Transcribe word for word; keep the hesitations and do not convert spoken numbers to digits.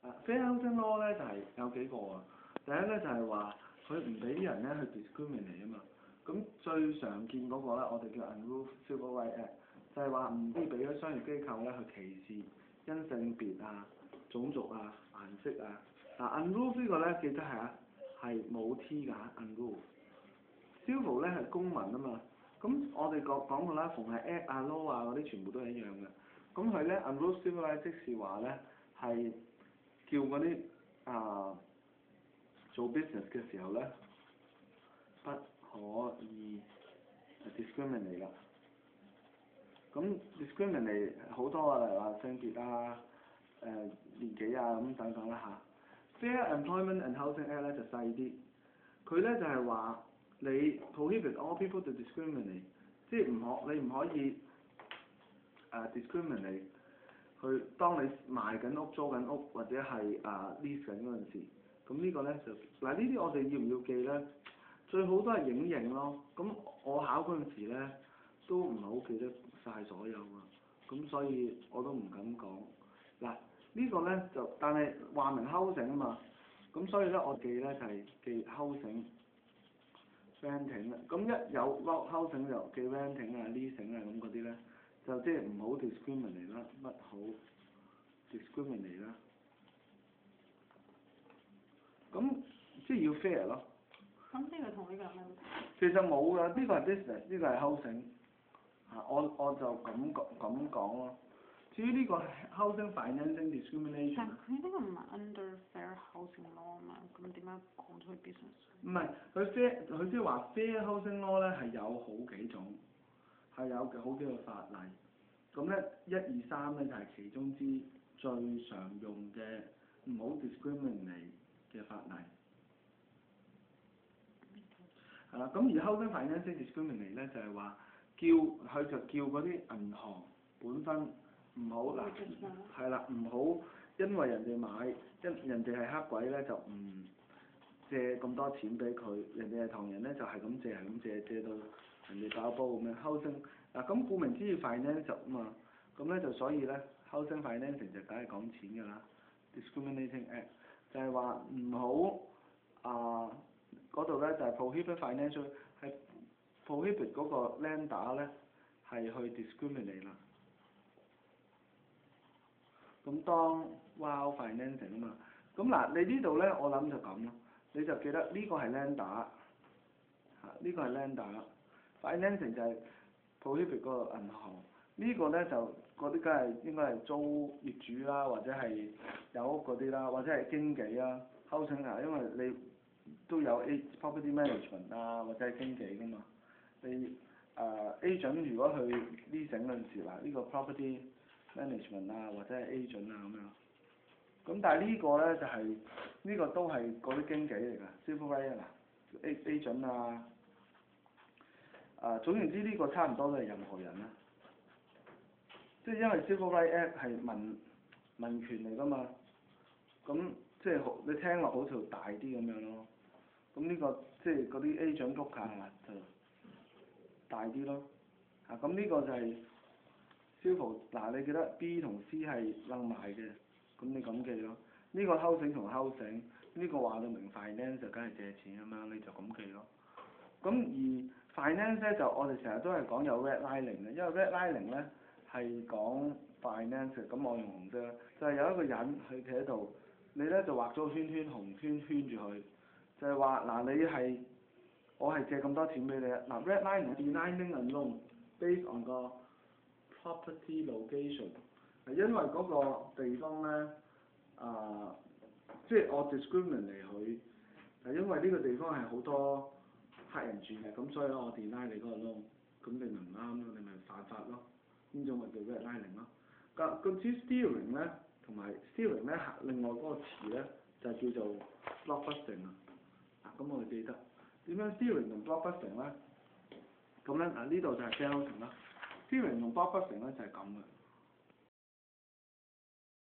啊 fairHousing law 咧就係、是、有幾個啊。第一咧就係話佢唔俾啲人咧去 discriminate 啊嘛。咁最常見嗰個咧，我哋叫 unruh civil rights act， 就係話唔可以俾咗商業機構咧去歧視因性別啊、種族啊、顏色啊。嗱 unruh 呢個咧記得係啊，係冇 T 㗎 unruh。civil 咧係公民啊嘛。咁我哋講講過啦，逢係 act 啊 law 啊嗰啲全部都係一樣嘅。咁佢咧 unruh civil rights 即是話咧係叫嗰啲啊做 business 嘅時候咧不可以 discriminate 啦。咁 discriminate 好多啊，例如話性別啊、誒、呃、年紀啊咁等等啦嚇。Fair Employment and Housing Act 咧就細啲，佢咧就係、是、話你 prohibit all people to discriminate， 即係唔可你唔可以誒、uh, discriminate 去當你賣緊屋、租緊屋或者係誒、uh, lease 緊嗰陣時，咁呢個咧就嗱呢啲我哋要唔要記咧？最好都係影影咯。咁我考嗰陣時咧都唔係好記得晒所有啊，咁所以我都唔敢講。嗱、這個、呢個咧就但係話明 housing 啊嘛，咁所以咧我記咧就係、是、記 housing renting 啦。咁一有 housing 就記 renting 啊、leasing 啊咁嗰啲咧，就即係唔好 discriminate 啦，乜好 discriminate 啦。咁即係要 fair 咯。 咁呢個同呢個有咩唔同？ 其實冇㗎，呢個係 business，呢個係 housing。嚇，我我就咁講咁講咯。至於呢個 housingFinancing discrimination， 但佢呢個唔係 under fairHousing law 啊嘛，咁點解講咗去 business？ 唔係，佢 fair 佢即係話 fairHousing law 咧係有好幾種，係有好幾個法例。咁咧一二三咧就係、是、其中之最常用嘅唔好 discriminate 嘅法例。係啦，咁而 housingFinancing discriminate 咧就係、是、話叫佢就叫嗰啲銀行本身唔好嗱，係啦，唔好因為人哋買因人哋係黑鬼咧就唔借咁多錢俾佢，人哋係唐人咧就係咁借係咁借借到人哋爆煲咁樣 housing 嗱，咁顧名思義 finance 啊嘛，咁咧就所以咧 housingFinancing就梗係講錢㗎啦 ，discriminating act 就係話唔好啊。嗰度咧就係 prohibit financial 係 prohibit 嗰個 lender 咧係去 discriminate 啦。咁當 wow financing 啊嘛，咁嗱你呢度咧我諗就咁咯，你就記得呢個係 lender 嚇，呢個係 lender，financing 就係 prohibit 嗰個銀行，呢個咧就嗰啲梗係應該係租業主啦，或者係有屋嗰啲啦，或者係經紀啦 housing 啊，因為你都有 A property management 啊，或者係經紀㗎嘛。你誒、uh, agent 如果去 leasing 嗰陣時嗱，呢、這個 property management 啊，或者係 agent 啊咁樣。咁但係呢個咧就係、是、呢、這個都係嗰啲經紀嚟㗎 civil rights 啊 agent 啊。誒總言之呢個差唔多都係任何人啦。即係因為 civil rights act 係民民權嚟㗎嘛。咁即係好，你聽落好似大啲咁樣咯。咁呢、這個即係嗰啲 agent broker 就大啲咯。啊，咁呢個就係 civil， 嗱你記得 B 同 C 係擸埋嘅，咁你咁記咯。呢、這個 housing 同 housing， 呢個話到明 finance 就梗係借錢咁樣，你就咁記咯。咁而 finance 咧就我哋成日都係講有 redline 嘅，因為 redline 咧係講 finance 嘅，咁我用紅色，就係、是、有一個人佢企喺度。你咧就畫咗個圈圈紅圈圈住佢，就係話嗱你係我係借咁多錢俾你啊嗱 redline denying a loan based on 個 property location 係因為嗰個地方咧啊，即係我 discriminate 佢係因為呢個地方係好多黑人住嘅，咁所以咧我 deny 你嗰個 loan， 咁你咪唔啱咯，你咪犯法咯，呢種咪叫 redline 咯。個個 steering 咧。同埋 steering 咧，另外嗰個詞咧就叫做 blockbusting 啊。啊，咁我哋記得點樣 steering 同 blockbusting 咧？咁咧嗱，呢度就係 fairHousing啦。steering 同 blockbusting 咧就係咁嘅。